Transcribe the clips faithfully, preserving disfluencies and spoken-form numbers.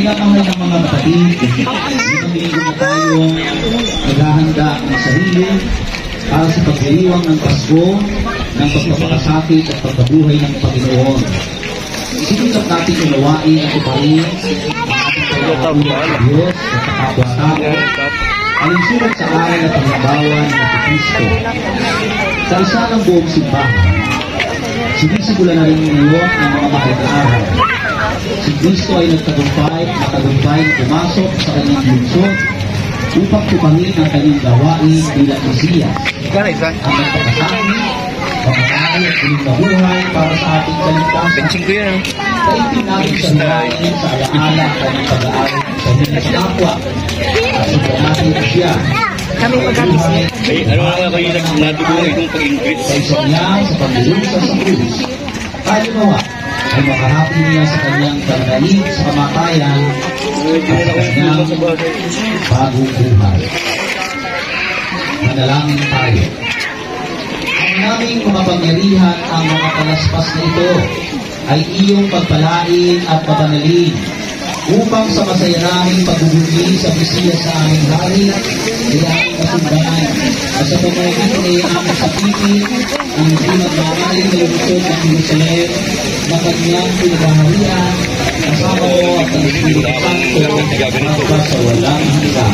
Minamahal ng mga kapatid, limang linggo na tayong naghahanda ng sarili para sa pagdiriwang ng Pasko, ng pagpapakasakit at pagkabuhay ng Panginoon. Sinikap natin unawain at uparin ang ating pagkakabuhay sa Diyos at sa kapwa-tao, alinsulat sa aral at panglabawan ng Kristo. Sa isa ng buong simbahan, sinisigula na rin ngayon ang mga mahal na araw. Si Kristo ay nagtagumpay, natagumpay na pumasok sa kanyang lungsod upang tuparin ang kanyang gawain bilang Mesiyas. Ang nagpapasakit, pamahay at piling mabuhay para sa ating kaligtasan. Kaipin natin sa hilahin sa alaala at kanyang pag-aaral sa hilang kapwa at sa natin siya. Kami magkakasya. Ay, ano nga kayo nadugo itong pag-increase? Sa isang niya sa pagdulusa sa krus, tayo nawa ay makahapin niya sa kanyang pagdaig sa kamatayan at sa kanyang bagong buhay. Manalangin tayo. Ang naming kumapangyarihan ang mga palaspas na ito ay iyong pagpalain at pabanalin upang sa masaya naming pagbubuli sa Mesiyas sa aming hari ay aming kasundan at sa pamamagitan ay aming sakitin ang hindi magmamaling na lungsod ng Jerusalem na kanyang pinagaharian kasama mo at ang Espiritu Santo hanggang sa walang hanggan.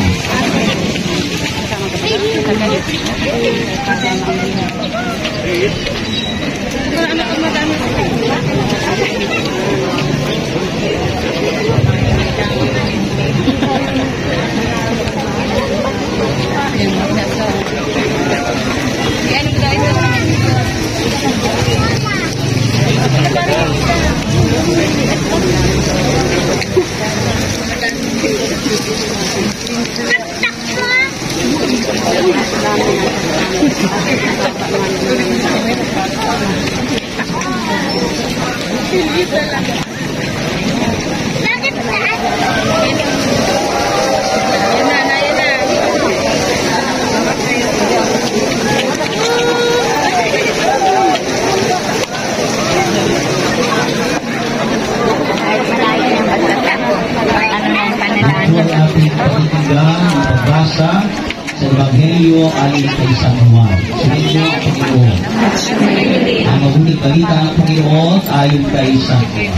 Sa Ebanghelyo ayon kay San Juan. Sumainyo ang Panginoon. Ang mabuting balita ng Panginoon ayon kay San Juan.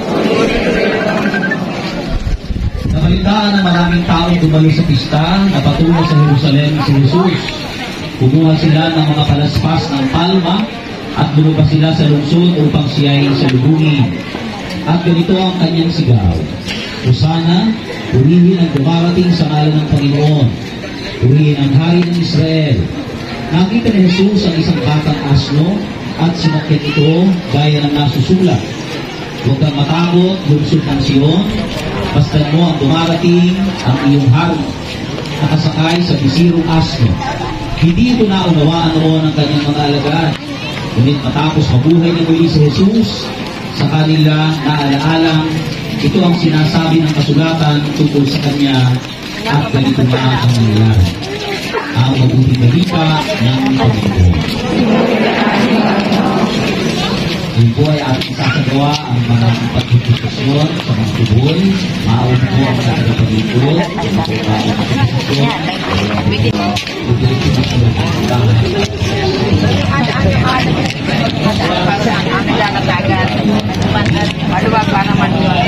Nabalitaan ng maraming taong dumalo sa pista na patungo sa Jerusalem si Jesus. Kumuha sila ng mga palaspas ng palma at bumaba sila sa lungsod upang siya'y salubungin. At ganito ang kanyang sigaw: Hosana, purihin ang dumarating sa ngalan ng Panginoon. Purihin ang hari ng Israel. Nakita ni Jesus ang isang batang asno at sinakyan ito gaya ng nasusulat. Huwag kang matakot, lungsod ng Sion. Bastan mo ang dumarating ang iyong hari, nakasakay sa bisirong asno. Hindi ito naunawaan noon ng kanyang mga alagad. Ngunit matapos mabuhay ng muli si Jesus, sa kanila naaalaalang ito ang sinasabi ng kasulatan tungkol sa kanya at ganito na ang nangyayari. Ang mabuting balita ng Panginoon. Yun po ay ating sasagawa ang mga pagkikitusyon sa mga tuboy. Maawin po ang mga tagapag-ikot, ang mga pagkikitusyon, Maluwag pa naman yun.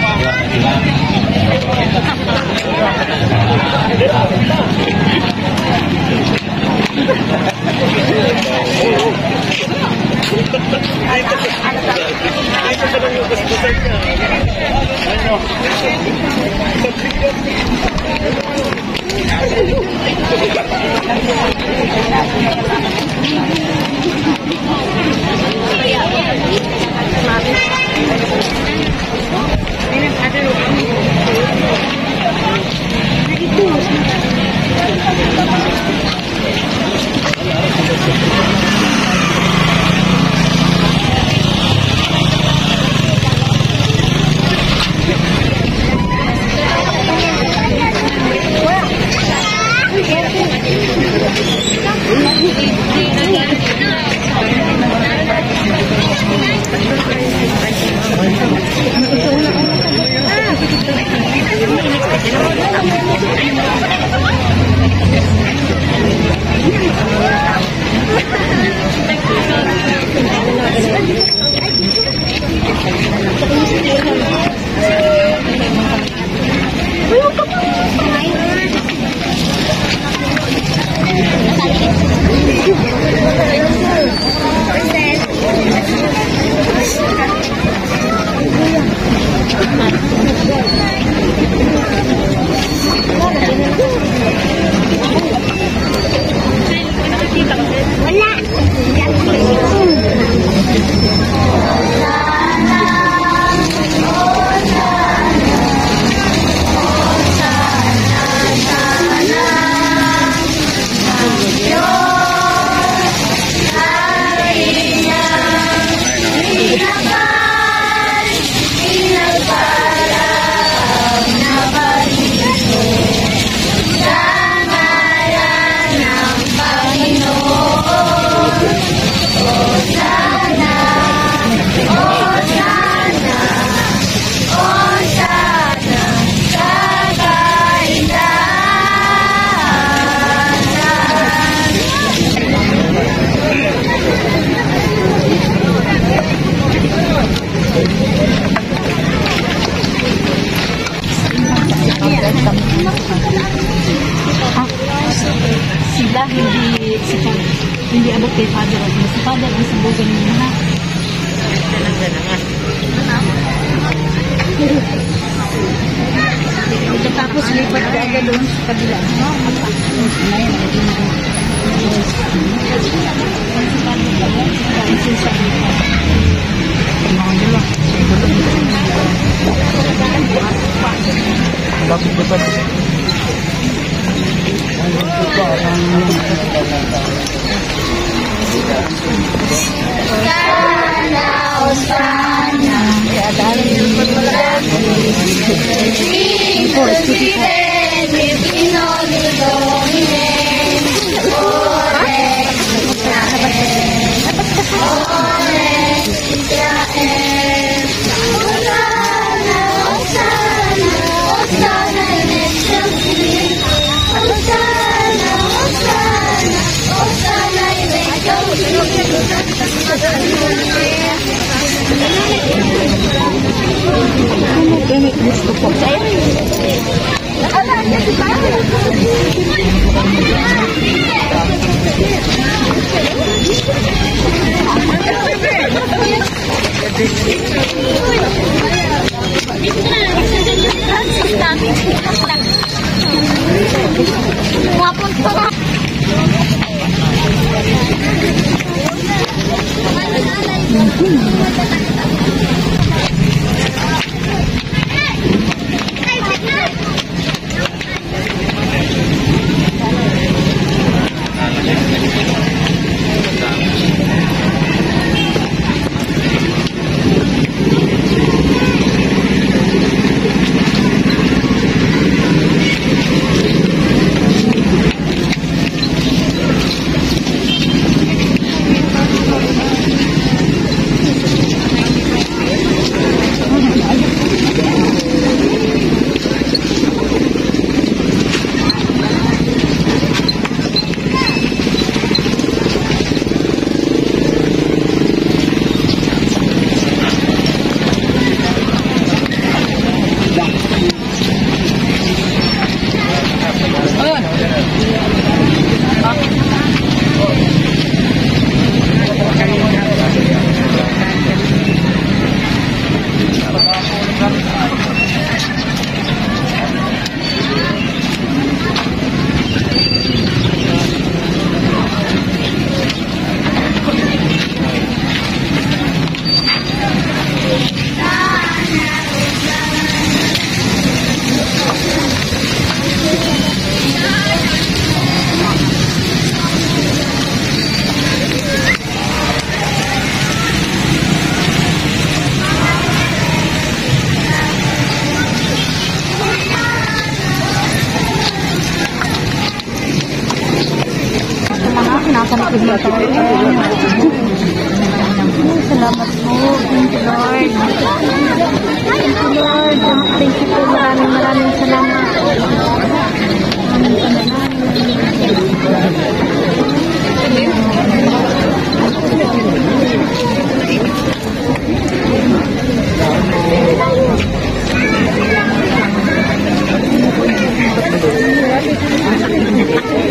kay Father at si Father ang sabugan niya ha. Tapos lipat ka agad doon sa kabila. Bakit ba sabi? Gusto ko. Salamat po. Thank you, Lord. Thank you, Lord. Thank you po. Maraming maraming salamat. Maraming salamat.